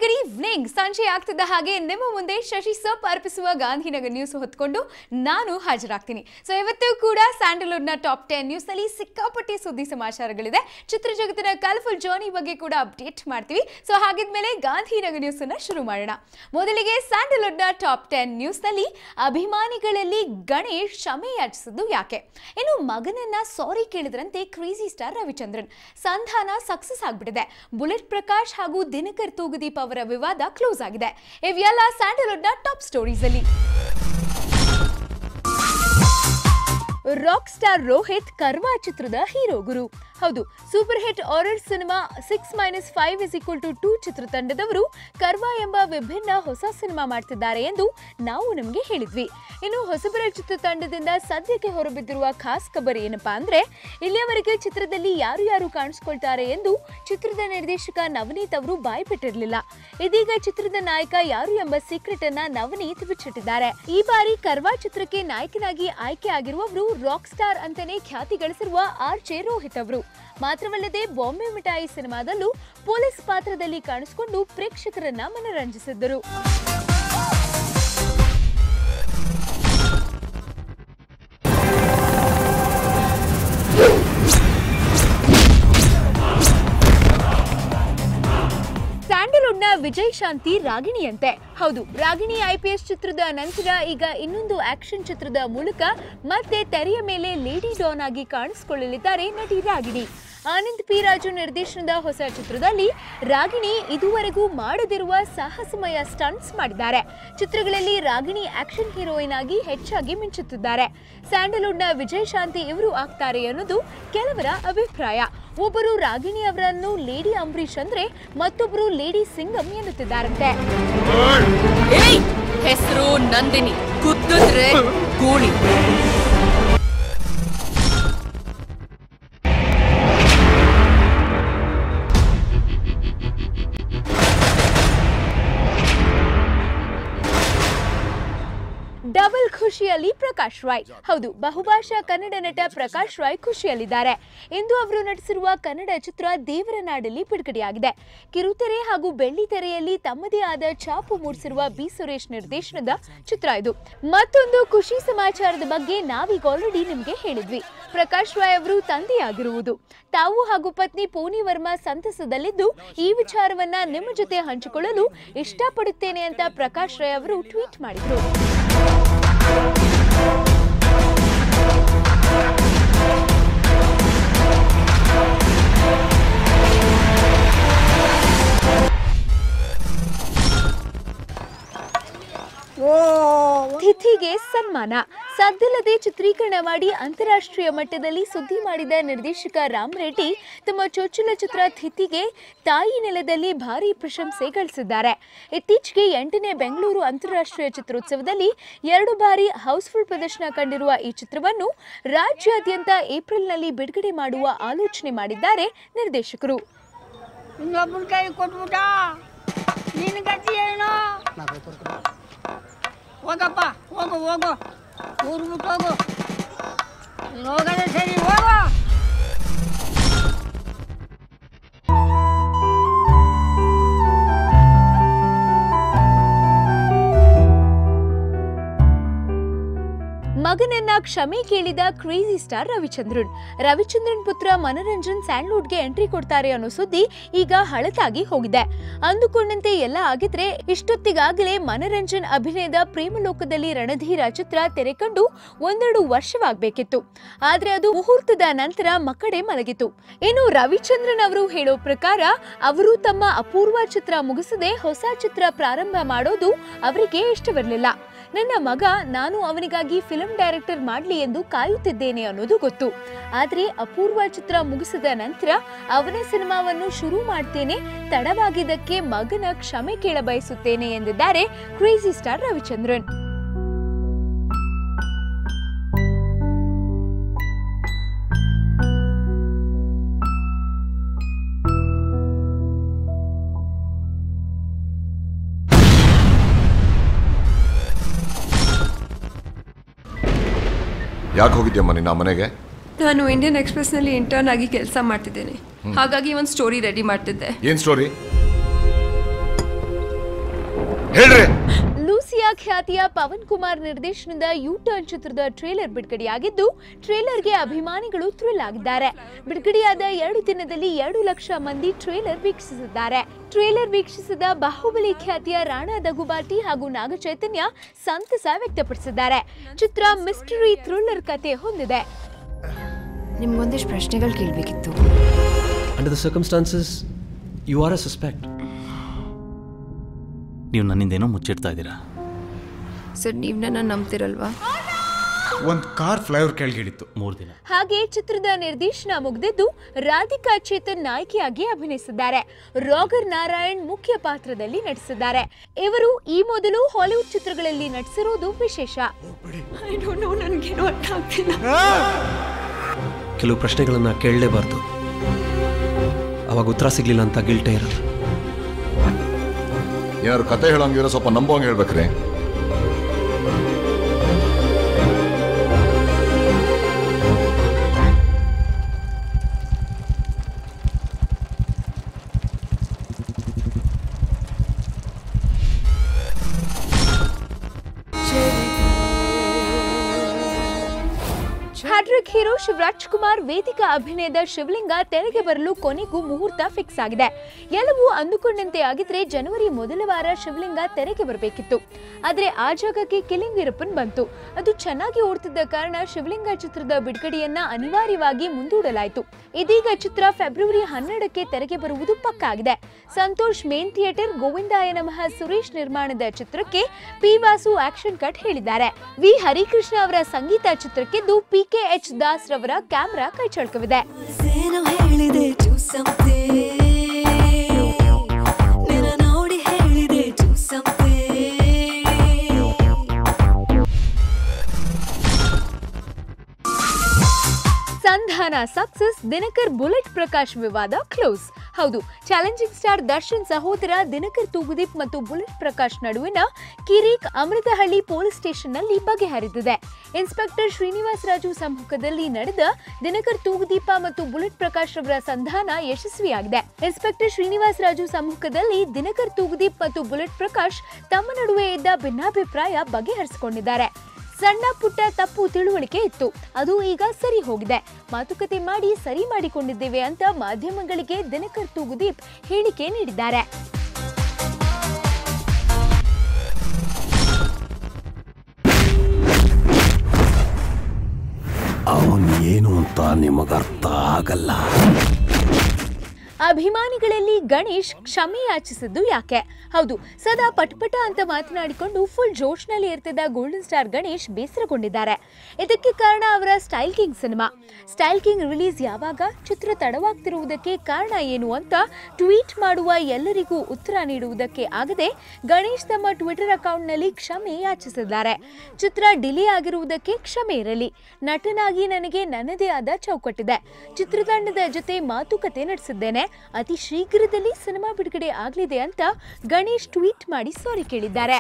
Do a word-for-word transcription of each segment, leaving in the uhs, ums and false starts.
Good evening. ಸಂಜೆ ಆಗ್ತಿದ್ದ ಹಾಗೆ ನಿಮ್ಮ ಮುಂದೆ ಶಶಿ ಸಪ್ ಅರ್ಪಿಸುವ ಗಾಂಧಿನಗರ್ ನ್ಯೂಸ್ ಹೊತ್ಕೊಂಡು ನಾನು ಹಾಜರಾಗ್ತೀನಿ. ಸೊ ಇವತ್ತು ಕೂಡ ಸ್ಯಾಂಡಲ್ವುಡ್ನ ಟಾಪ್ ಟೆನ್ ನ್ಯೂಸ್ ನಲ್ಲಿ ಸಿಕ್ಕಾಪಟ್ಟೆ ಸುದ್ದಿ ಸಮಾಚಾರಗಳಿದೆ. ಚಿತ್ರಜಗತ್ತಿನ ಕಲರ್ಫುಲ್ ಜರ್ನಿ ಬಗ್ಗೆ ಕೂಡ ಅಪ್ಡೇಟ್ ಮಾಡ್ತೀವಿ. ಸೊ ಹಾಗಿದ್ಮೇಲೆ ಗಾಂಧಿನಗರ್ ನ್ಯೂಸ್ ಅನ್ನ ಶುರು ಮಾಡೋಣ. ಮೊದಲಿಗೆ ಸ್ಯಾಂಡಲ್ವುಡ್ನ ಟಾಪ್ ಟೆನ್ ನ್ಯೂಸ್ ನಲ್ಲಿ ಅಭಿಮಾನಿಗಳಲ್ಲಿ ಗಣೇಶ್ ಕ್ಷಮೆ ಯಾಚಿಸಿದ್ದು ಯಾಕೆ? ಇನ್ನು ಮಗನನ್ನ ಸಾರಿ ಕೇಳಿದ್ರಂತೆ ಕ್ರೇಜಿ ಸ್ಟಾರ್ ರವಿಚಂದ್ರನ್. ಸಂಧಾನ ಸಕ್ಸಸ್ ಆಗ್ಬಿಟ್ಟಿದೆ. ಬುಲೆಟ್ ಪ್ರಕಾಶ್ ಹಾಗೂ ದಿನಕರ್ ತೂಗುದೀಪ್ ಅವರ ವಿವಾದ ಕ್ಲೋಸ್ ಆಗಿದೆ. ಇವೆಲ್ಲ ಸ್ಯಾಂಡಲ್ವುಡ್ನ ಟಾಪ್ ಸ್ಟೋರೀಸ್ ಅಲ್ಲಿ. ರಾಕ್ ಸ್ಟಾರ್ ರೋಹಿತ್ ಕರ್ವಾ ಚಿತ್ರದ ಹೀರೋ ಗುರು. ಹೌದು, super hit horror cinema six minus five is equal to two ಚಿತ್ರತಂಡದವರು ಕರ್ವಾ ಎಂಬ ವಿಭಿನ್ನ ಹೊಸ ಸಿನಿಮಾ ಮಾಡ್ತಿದ್ದಾರೆ ಎಂದು ನಾವು ನಿಮಗೆ ಹೇಳಿದ್ವಿ. ಇನ್ನು ಹೊಸಬರ ಚಿತ್ರತಂಡದಿಂದ ಸದ್ಯಕ್ಕೆ ಹೊರಬಿದ್ದಿರುವ ಖಾಸ್ ಖಬರ್ ಏನಪ್ಪಾ ಅಂದ್ರೆ, ಇಲ್ಲಿಯವರೆಗೆ ಚಿತ್ರದಲ್ಲಿ ಯಾರು ಯಾರು ಕಾಣಿಸ್ಕೊಳ್ತಾರೆ ಎಂದು ಚಿತ್ರದ ನಿರ್ದೇಶಕ ನವನೀತ್ ಅವರು ಬಾಯಿ ಬಿಟ್ಟಿರಲಿಲ್ಲ. ಇದೀಗ ಚಿತ್ರದ ನಾಯಕ ಯಾರು ಎಂಬ ಸೀಕ್ರೆಟ್ ಅನ್ನ ನವನೀತ್ ಬಿಚ್ಚಿಟ್ಟಿದ್ದಾರೆ. ಈ ಬಾರಿ ಕರ್ವಾ ಚಿತ್ರಕ್ಕೆ ನಾಯಕನಾಗಿ ಆಯ್ಕೆ ಆಗಿರುವವರು ರಾಕ್ ಸ್ಟಾರ್ ಅಂತಾನೆ ಖ್ಯಾತಿ ಗಳಿಸಿರುವ ಆರ್ ಜೆ ರೋಹಿತ್ ಅವರು. ಮಾತ್ರವಲ್ಲದೆ ಬಾಂಬೆ ಮಿಠಾಯಿ ಸಿನಿಮಾದಲ್ಲೂ ಪೊಲೀಸ್ ಪಾತ್ರದಲ್ಲಿ ಕಾಣಿಸಿಕೊಂಡು ಪ್ರೇಕ್ಷಕರನ್ನ ಮನರಂಜಿಸಿದ್ದರು. ಸ್ಯಾಂಡಲ್ವುಡ್ನ ವಿಜಯ್ ಶಾಂತಿ ರಾಗಿಣಿಯಂತೆ. ಹೌದು, ರಾಗಿಣಿ ಐಪಿಎಸ್ ಚಿತ್ರದ ನಂತರ ಈಗ ಇನ್ನೊಂದು ಆಕ್ಷನ್ ಚಿತ್ರದ ಮೂಲಕ ಮತ್ತೆ ತೆರೆಯ ಮೇಲೆ ಲೇಡಿ ಡಾನ್ ಆಗಿ ಕಾಣಿಸಿಕೊಳ್ಳಲಿದ್ದಾರೆ ನಟಿ ರಾಗಿಣಿ. ಆನಂದ್ ಪಿ ರಾಜು ನಿರ್ದೇಶನದ ಹೊಸ ಚಿತ್ರದಲ್ಲಿ ರಾಗಿಣಿ ಇದುವರೆಗೂ ಮಾಡದಿರುವ ಸಾಹಸಮಯ ಸ್ಟಂಟ್ಸ್ ಮಾಡಿದ್ದಾರೆ. ಚಿತ್ರಗಳಲ್ಲಿ ರಾಗಿಣಿ ಆಕ್ಷನ್ ಹೀರೋಯಿನ್ ಆಗಿ ಹೆಚ್ಚಾಗಿ ಮಿಂಚುತ್ತಿದ್ದಾರೆ. ಸ್ಯಾಂಡಲ್ವುಡ್ನ ವಿಜಯ್ ಶಾಂತಿ ಇವರು ಆಗ್ತಾರೆ ಅನ್ನೋದು ಕೆಲವರ ಅಭಿಪ್ರಾಯ. ಒಬ್ಬರು ರಾಗಿಣಿ ಅವರನ್ನು ಲೇಡಿ ಅಂಬರೀಶ್ ಅಂದ್ರೆ ಮತ್ತೊಬ್ಬರು ಲೇಡಿ ಸಿಂಗಂ ಎನ್ನುತ್ತಿದ್ದಾರಂತೆ. ಹೆಸರು ನಂದಿನಿ, ಕುತ್ತಿದ್ರೆ ಗೂಳಿ. ಡಬಲ್ ಖುಷಿಯಲ್ಲಿ ಪ್ರಕಾಶ್ ರಾಯ್. ಹೌದು, ಬಹುಭಾಷಾ ಕನ್ನಡ ನಟ ಪ್ರಕಾಶ್ ರಾಯ್ ಖುಷಿಯಲ್ಲಿದ್ದಾರೆ. ಇಂದು ಅವರು ನಟಿಸಿರುವ ಕನ್ನಡ ಚಿತ್ರ ದೇವರ ನಾಡಲ್ಲಿ ಬಿಡುಗಡೆಯಾಗಿದೆ. ಕಿರುತೆರೆ ಹಾಗೂ ಬೆಳ್ಳಿ ತೆರೆಯಲ್ಲಿ ತಮ್ಮದೇ ಆದ ಛಾಪು ಮೂಡಿಸಿರುವ ಬಿ ಸುರೇಶ್ ನಿರ್ದೇಶನದ ಚಿತ್ರ ಇದು. ಮತ್ತೊಂದು ಖುಷಿ ಸಮಾಚಾರದ ಬಗ್ಗೆ ನಾವೀಗ ಆಲ್ರೆಡಿ ನಿಮಗೆ ಹೇಳಿದ್ವಿ. ಪ್ರಕಾಶ್ ರಾಯ್ ಅವರು ತಂದೆಯಾಗಿರುವುದು. ತಾವು ಹಾಗೂ ಪತ್ನಿ ಪೂನಿ ವರ್ಮಾ ಸಂತಸದಲ್ಲಿದ್ದು ಈ ವಿಚಾರವನ್ನ ನಿಮ್ಮ ಜೊತೆ ಹಂಚಿಕೊಳ್ಳಲು ಇಷ್ಟಪಡುತ್ತೇನೆ ಅಂತ ಪ್ರಕಾಶ್ ರಾಯ್ ಅವರು ಟ್ವೀಟ್ ಮಾಡಿದ್ರು. ತಿಥಿಗೆ ಸನ್ಮಾನ. ಸದ್ದಿಲ್ಲದೆ ಚಿತ್ರೀಕರಣ ಮಾಡಿ ಅಂತಾರಾಷ್ಟ್ರೀಯ ಮಟ್ಟದಲ್ಲಿ ಸುದ್ದಿ ಮಾಡಿದ ನಿರ್ದೇಶಕ ರಾಮ್ ರೆಡ್ಡಿ ತಮ್ಮ ಚೊಚ್ಚಲ ಚಿತ್ರ ತಿಥಿಗೆ ತಾಯಿ ನೆಲದಲ್ಲಿ ಭಾರಿ ಪ್ರಶಂಸೆ ಗಳಿಸಿದ್ದಾರೆ. ಇತ್ತೀಚೆಗೆ ಎಂಟನೇ ಬೆಂಗಳೂರು ಅಂತಾರಾಷ್ಟ್ರೀಯ ಚಿತ್ರೋತ್ಸವದಲ್ಲಿ ಎರಡು ಬಾರಿ ಹೌಸ್ಫುಲ್ ಪ್ರದರ್ಶನ ಕಂಡಿರುವ ಈ ಚಿತ್ರವನ್ನು ರಾಜ್ಯಾದ್ಯಂತ ಏಪ್ರಿಲ್ನಲ್ಲಿ ಬಿಡುಗಡೆ ಮಾಡುವ ಆಲೋಚನೆ ಮಾಡಿದ್ದಾರೆ ನಿರ್ದೇಶಕರು. ಹೋಗಪ್ಪ, ಹೋಗು ಹೋಗು, ಊರು ಬಿಟ್ಟು ಹೋಗು, ಹೋಗದೆ ಸರಿ, ಹೋಗು. ಮಗನನ್ನ ಕ್ಷಮೆ ಕೇಳಿದ ಕ್ರೇಜಿ ಸ್ಟಾರ್ ರವಿಚಂದ್ರನ್. ರವಿಚಂದ್ರನ್ ಪುತ್ರ ಮನರಂಜನ್ ಸ್ಯಾಂಡಲ್ವುಡ್ಗೆ ಎಂಟ್ರಿ ಕೊಡ್ತಾರೆ ಅನ್ನೋ ಸುದ್ದಿ ಈಗ ಹಳತಾಗಿ ಹೋಗಿದೆ. ಅಂದುಕೊಂಡಂತೆ ಎಲ್ಲ ಆಗಿದ್ರೆ ಇಷ್ಟೊತ್ತಿಗಾಗಲೇ ಮನರಂಜನ್ ಅಭಿನಯದ ಪ್ರೇಮಲೋಕದಲ್ಲಿ ರಣಧೀರ ಚಿತ್ರ ತೆರೆ ಕಂಡು ಒಂದೆರಡು ವರ್ಷವಾಗಬೇಕಿತ್ತು. ಆದ್ರೆ ಅದು ಮುಹೂರ್ತದ ನಂತರ ಮಕ್ಕಡೆ ಮಲಗಿತು. ಇನ್ನು ರವಿಚಂದ್ರನ್ ಅವರು ಹೇಳೋ ಪ್ರಕಾರ ಅವರು ತಮ್ಮ ಅಪೂರ್ವ ಚಿತ್ರ ಮುಗಿಸದೆ ಹೊಸ ಚಿತ್ರ ಪ್ರಾರಂಭ ಮಾಡೋದು ಅವರಿಗೆ ಇಷ್ಟವಿರಲಿಲ್ಲ. ನನ್ನ ಮಗ, ನಾನು ಅವನಿಗಾಗಿ ಫಿಲ್ಮ್ ಡೈರೆಕ್ಟರ್ ಮಾಡಲಿ ಎಂದು ಕಾಯುತ್ತಿದ್ದೇನೆ ಅನ್ನೋದು ಗೊತ್ತು. ಆದ್ರೆ ಅಪೂರ್ವ ಚಿತ್ರ ಮುಗಿಸಿದ ನಂತರ ಅವನ ಸಿನಿಮಾವನ್ನು ಶುರು ಮಾಡ್ತೇನೆ. ತಡವಾಗಿದ್ದಕ್ಕೆ ಮಗನ ಕ್ಷಮೆ ಕೇಳ ಬಯಸುತ್ತೇನೆ ಎಂದಿದ್ದಾರೆ ಕ್ರೇಜಿ ಸ್ಟಾರ್ ರವಿಚಂದ್ರನ್. ಯಾಕೆ ಹೋಗಿದ್ಯಮ್ಮ ನಿನ್ನ ಮನೆಗೆ? ನಾನು ಇಂಡಿಯನ್ ಎಕ್ಸ್‌ಪ್ರೆಸ್ ನಲ್ಲಿ ಇಂಟರ್ನ್ ಆಗಿ ಕೆಲಸ ಮಾಡ್ತಿದ್ದೇನೆ. ಹಾಗಾಗಿ ಒಂದು ಸ್ಟೋರಿ ರೆಡಿ ಮಾಡ್ತಿದ್ದೆ. ಏನು ಸ್ಟೋರಿ? ಹೇಳ್ರಿ. ಲೂಸಿಯಾ ಖ್ಯಾತಿಯ ಪವನ್ ಕುಮಾರ್ ನಿರ್ದೇಶನದ ಯೂ ಟರ್ನ್ ಚಿತ್ರದ ಟ್ರೇಲರ್ ಬಿಡುಗಡೆಯಾಗಿದ್ದು ಟ್ರೇಲರ್ಗೆ ಅಭಿಮಾನಿಗಳು ಥ್ರಿಲ್ ಆಗಿದ್ದಾರೆ. ಬಿಡುಗಡೆಯಾದ ಎರಡು ದಿನದಲ್ಲಿ ಎರಡು ಲಕ್ಷ ಮಂದಿ ಟ್ರೇಲರ್ ವೀಕ್ಷಿಸಿದ್ದಾರೆ. ಟ್ರೇಲರ್ ವೀಕ್ಷಿಸಿದ ಬಾಹುಬಲಿ ಖ್ಯಾತಿಯ ರಾಣಾ ದಗುಬಾಟಿ ಹಾಗೂ ನಾಗಚೈತನ್ಯ ಸಂತಸ ವ್ಯಕ್ತಪಡಿಸಿದ್ದಾರೆ. ಚಿತ್ರ ಮಿಸ್ಟರಿ ಥ್ರಿಲ್ಲರ್ ಕತೆ ಹೊಂದಿದೆ. ನಿಮ್ಗೊಂದಿಷ್ಟು ಪ್ರಶ್ನೆಗಳು ಕೇಳಬೇಕಿತ್ತು. Under the circumstances, you are a suspect. ನೀವು ನನ್ನಿಂದೇನೋ ಮುಚ್ಚಿಡ್ತಾ ಇದ್ದೀರಾ ಸರ್. ನೀವು ನನ್ನ ನಂಬ್ತಿರಲ್ವಾ? ಒಂದು ಕಾರ್ ಫ್ಲೈಓವರ್ ಕೆಳಗಿಳಿತು ಮೂರು ದಿನ. ಹಾಗೆ ಚಿತ್ರದ ನಿರ್ದೇಶನ ಮುಗಿದಿದ್ದು ರಾಧಿಕಾ ಚೇತನ್ ನಾಯಕಿಯಾಗಿ ಅಭಿನಯಿಸಿದ್ದಾರೆ. ರಾಗರ್ ನಾರಾಯಣ್ ಮುಖ್ಯ ಪಾತ್ರದಲ್ಲಿ ನಟಿಸಿದ್ದಾರೆ. ಇವರು ಈ ಮೊದಲು ಹಾಲಿವುಡ್ ಚಿತ್ರಗಳಲ್ಲಿ ನಟಿಸಿರುವುದು ವಿಶೇಷ. ನನಗೇನು ಅರ್ಥ ಆಗ್ತಿಲ್ಲ. ಕೆಲವು ಪ್ರಶ್ನೆಗಳನ್ನ ಕೇಳಲೇಬಾರ್ದು. ಅವಾಗ ಉತ್ತರ ಸಿಗ್ಲಿಲ್ಲ ಅಂತ ಗಿಲ್ಟೇ ಇರಲ್ಲ. ಏನಾದ್ರು ಕತೆ ಹೇಳೋಂಗಿದ್ರೆ ಸ್ವಲ್ಪ ನಂಬೋಂಗ್ ಹೇಳ್ಬೇಕ್ರಿ. ಹ್ಯಾಟ್ರಿಕ್ ಹೀರೋ ಶಿವರಾಜ್ ಕುಮಾರ್ ವೇದಿಕಾ ಅಭಿನಯದ ಶಿವಲಿಂಗ ತೆರೆಗೆ ಬರಲು ಕೊನೆಗೂ ಮುಹೂರ್ತ ಫಿಕ್ಸ್ ಆಗಿದೆ. ಎಲ್ಲವೂ ಅಂದುಕೊಂಡಂತೆ ಆಗಿದ್ರೆ ಜನವರಿ ಮೊದಲ ವಾರ ಶಿವಲಿಂಗ ತೆರೆಗೆ ಬರಬೇಕಿತ್ತು. ಆದರೆ ಆ ಜಾಗಕ್ಕೆ ಕಿಲಿಂಗ್ ವೀರಪ್ಪನ್ ಬಂತು. ಅದು ಚೆನ್ನಾಗಿ ಓಡ್ತಿದ್ದ ಕಾರಣ ಶಿವಲಿಂಗ ಚಿತ್ರದ ಬಿಡುಗಡೆಯನ್ನ ಅನಿವಾರ್ಯವಾಗಿ ಮುಂದೂಡಲಾಯಿತು. ಇದೀಗ ಚಿತ್ರ ಫೆಬ್ರವರಿ ಹನ್ನೆರಡಕ್ಕೆ ತೆರೆಗೆ ಬರುವುದು ಪಕ್ಕಾ ಆಗಿದೆ. ಸಂತೋಷ್ ಮೇನ್ ಥಿಯೇಟರ್, ಗೋವಿಂದಾಯ ನಮಃ ಸುರೇಶ್ ನಿರ್ಮಾಣದ ಚಿತ್ರಕ್ಕೆ ಪಿ ವಾಸು ಆಕ್ಷನ್ ಕಟ್ ಹೇಳಿದ್ದಾರೆ. ವಿ ಹರಿಕೃಷ್ಣ ಅವರ ಸಂಗೀತ ಚಿತ್ರಕ್ಕಿದ್ದು ಪಿ ಕೆ ಎಚ್ ದಾಸ್ ರವರ ಕ್ಯಾಮ್ರಾ ಕೈಚಳಕವಿದೆ. ಸಂಧಾನ ಸಕ್ಸಸ್, ದಿನಕರ್ ಬುಲೆಟ್ ಪ್ರಕಾಶ್ ವಿವಾದ ಕ್ಲೋಸ್. ಹೌದು, ಚಾಲೆಂಜಿಂಗ್ ಸ್ಟಾರ್ ದರ್ಶನ್ ಸಹೋದರ ದಿನಕರ್ ತೂಗುದೀಪ್ ಮತ್ತು ಬುಲೆಟ್ ಪ್ರಕಾಶ್ ನಡುವಿನ ಕಿರಿಕ್ ಅಮೃತಹಳ್ಳಿ ಪೊಲೀಸ್ ಸ್ಟೇಷನ್ನಲ್ಲಿ ಬಗೆಹರಿದಿದೆ. ಇನ್ಸ್ಪೆಕ್ಟರ್ ಶ್ರೀನಿವಾಸ ರಾಜು ಸಮ್ಮುಖದಲ್ಲಿ ನಡೆದ ದಿನಕರ್ ತೂಗುದೀಪ ಮತ್ತು ಬುಲೆಟ್ ಪ್ರಕಾಶ್ ರವರ ಸಂಧಾನ ಯಶಸ್ವಿಯಾಗಿದೆ. ಇನ್ಸ್ಪೆಕ್ಟರ್ ಶ್ರೀನಿವಾಸ ರಾಜು ಸಮ್ಮುಖದಲ್ಲಿ ದಿನಕರ್ ತೂಗುದೀಪ್ ಮತ್ತು ಬುಲೆಟ್ ಪ್ರಕಾಶ್ ತಮ್ಮ ನಡುವೆ ಇದ್ದ ಭಿನ್ನಾಭಿಪ್ರಾಯ ಬಗೆಹರಿಸಿಕೊಂಡಿದ್ದಾರೆ. ಸಣ್ಣ ಪುಟ್ಟ ತಪ್ಪು ತಿಳುವಳಿಕೆ ಇತ್ತು, ಅದು ಈಗ ಸರಿ ಹೋಗಿದೆ. ಮಾತುಕತೆ ಮಾಡಿ ಸರಿ ಮಾಡಿಕೊಂಡಿದ್ದೇವೆ ಅಂತ ಮಾಧ್ಯಮಗಳಿಗೆ ದಿನಕರ್ ತೂಗುದೀಪ್ ಹೇಳಿಕೆ ನೀಡಿದ್ದಾರೆ. ಅವನು ಏನು ಅಂತ ನಿಮಗರ್ಥ ಆಗಲ್ಲ. ಅಭಿಮಾನಿಗಳಲ್ಲಿ ಗಣೇಶ್ ಕ್ಷಮೆ ಯಾಚಿಸಿದ್ದು ಯಾಕೆ? ಹೌದು, ಸದಾ ಪಟ್ಪಟ ಅಂತ ಮಾತನಾಡಿಕೊಂಡು ಫುಲ್ ಜೋಶ್ನಲ್ಲಿ ಇರ್ತಿದ್ದ ಗೋಲ್ಡನ್ ಸ್ಟಾರ್ ಗಣೇಶ್ ಬೇಸರಗೊಂಡಿದ್ದಾರೆ. ಇದಕ್ಕೆ ಕಾರಣ ಅವರ style king cinema. Style king release ಯಾವಾಗ, ಚಿತ್ರ ತಡವಾಗ್ತಿರುವುದಕ್ಕೆ ಕಾರಣ ಏನು ಅಂತ ಟ್ವೀಟ್ ಮಾಡುವ ಎಲ್ಲರಿಗೂ ಉತ್ತರ ನೀಡುವುದಕ್ಕೆ ಆಗದೆ ಗಣೇಶ್ ತಮ್ಮ ಟ್ವಿಟರ್ ಅಕೌಂಟ್ನಲ್ಲಿ ಕ್ಷಮೆ ಯಾಚಿಸಿದ್ದಾರೆ. ಚಿತ್ರ ಡಿಲೇ ಆಗಿರುವುದಕ್ಕೆ ಕ್ಷಮೆ ಇರಲಿ. ನಟನಾಗಿ ನನಗೆ ನನ್ನದೇ ಆದ ಚೌಕಟ್ಟಿದೆ. ಚಿತ್ರತಂಡದ ಜೊತೆ ಮಾತುಕತೆ ನಡೆಸಿದ್ದೇನೆ. ಅತಿ ಶೀಘ್ರದಲ್ಲಿ ಸಿನಿಮಾ ಬಿಡುಗಡೆ ಆಗಲಿದೆ ಅಂತ ಗಣೇಶ್ ಟ್ವೀಟ್ ಮಾಡಿ ಸಾರಿ ಕೇಳಿದ್ದಾರೆ.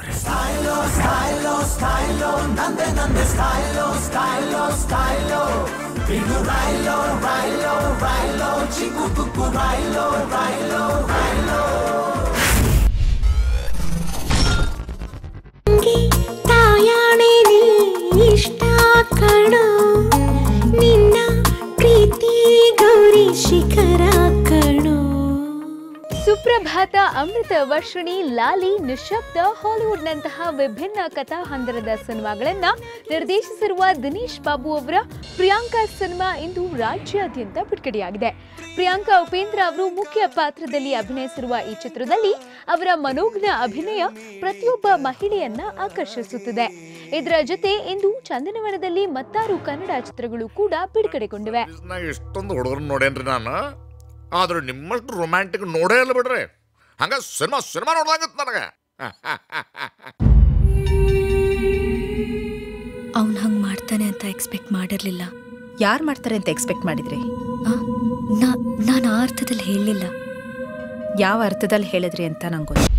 ತಾಯಾಣೆ ಇಷ್ಟ ಕಣೋ ನಿನ್ನ ಪ್ರೀತಿ ಗೌರಿ ಶಿಖರ ಕಣೋ. ಸುಪ್ರಭಾತ, ಅಮೃತ ವರ್ಷಿಣಿ, ಲಾಲಿ, ನಿಶಬ್ದ, ಹಾಲಿವುಡ್ನಂತಹ ವಿಭಿನ್ನ ಕಥಾ ಹಂದರದ ಸಿನಿಮಾಗಳನ್ನ ನಿರ್ದೇಶಿಸಿರುವ ದಿನೇಶ್ ಬಾಬು ಅವರ ಪ್ರಿಯಾಂಕಾ ಸಿನಿಮಾ ಇಂದು ರಾಜ್ಯಾದ್ಯಂತ ಬಿಡುಗಡೆಯಾಗಿದೆ. ಪ್ರಿಯಾಂಕಾ ಉಪೇಂದ್ರ ಅವರು ಮುಖ್ಯ ಪಾತ್ರದಲ್ಲಿ ಅಭಿನಯಿಸಿರುವ ಈ ಚಿತ್ರದಲ್ಲಿ ಅವರ ಮನೋಜ್ಞ ಅಭಿನಯ ಪ್ರತಿಯೊಬ್ಬ ಮಹಿಳೆಯನ್ನ ಆಕರ್ಷಿಸುತ್ತಿದೆ. ಇದರ ಜೊತೆ ಇಂದು ಚಂದನವನದಲ್ಲಿ ಮತ್ತಾರು ಕನ್ನಡ ಚಿತ್ರಗಳು ಕೂಡ ಬಿಡುಗಡೆಗೊಂಡಿವೆ. ಇಷ್ಟೊಂದು ಹುಡುಗರು ನೋಡೇನ್ರಿ ನಾನು, ಆದ್ರೆ ನಿಮ್ಮಷ್ಟು ರೊಮ್ಯಾಂಟಿಕ್ ನೋಡೇ ಇಲ್ಲ ಬಿಡ್ರಿ. ಹಂಗ ಸಿನಿಮಾ ಸಿನಿಮಾ ನೋಡ್ದಂಗತ್ ನನಗೆ. ಅವನು ಹಂಗೆ ಮಾಡ್ತಾನೆ ಅಂತ ಎಕ್ಸ್ಪೆಕ್ಟ್ ಮಾಡಿರಲಿಲ್ಲ. ಯಾರು ಮಾಡ್ತಾರೆ ಅಂತ ಎಕ್ಸ್ಪೆಕ್ಟ್ ಮಾಡಿದ್ರಿ? ನಾನು ಆ ಅರ್ಥದಲ್ಲಿ ಹೇಳಲಿಲ್ಲ. ಯಾವ ಅರ್ಥದಲ್ಲಿ ಹೇಳಿದ್ರಿ ಅಂತ ನಂಗೆ ಗೊತ್ತು.